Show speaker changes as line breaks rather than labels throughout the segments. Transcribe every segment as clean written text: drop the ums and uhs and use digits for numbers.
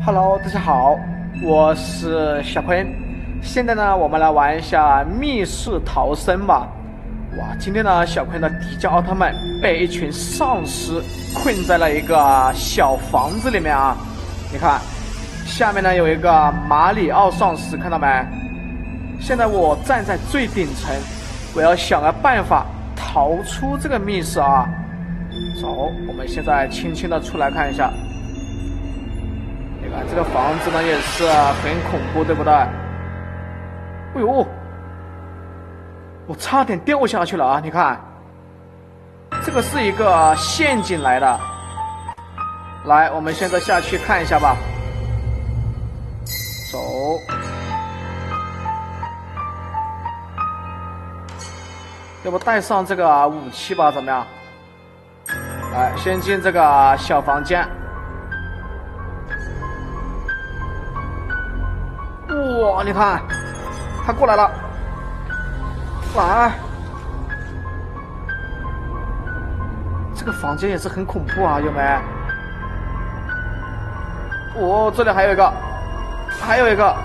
Hello， 大家好，我是小坤。现在呢，我们来玩一下密室逃生吧。哇，今天呢，小坤的迪迦奥特曼被一群丧尸困在了一个小房子里面啊。你看，下面呢有一个马里奥丧尸，看到没？现在我站在最顶层，我要想个办法逃出这个密室啊。走，我们现在轻轻的出来看一下。你看这个房子呢也是很恐怖，对不对？哎呦，我差点掉下去了啊！你看，这个是一个陷阱来的。来，我们现在下去看一下吧。走。要不带上这个武器吧，怎么样？来，先进这个小房间。哇，你看，他过来了，来，这个房间也是很恐怖啊，有没？哦，这里还有一个，还有一个，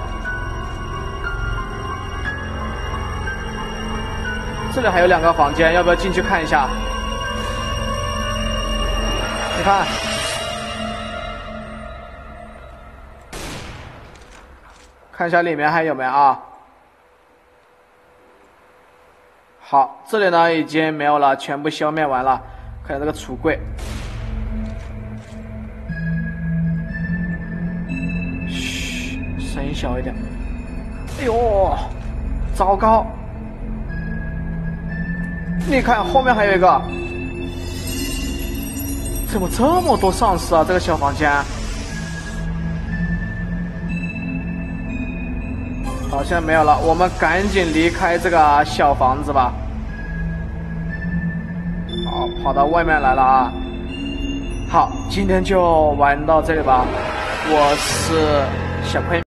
这里还有2个房间，要不要进去看一下？你看。看一下里面还有没有啊？好，这里呢已经没有了，全部消灭完了。看下这个橱柜，嘘，声音小一点。哎呦，糟糕！你看后面还有一个，怎么这么多丧尸啊？这个小房间。好像没有了，我们赶紧离开这个小房子吧。好，跑到外面来了啊。好，今天就玩到这里吧。我是小坤。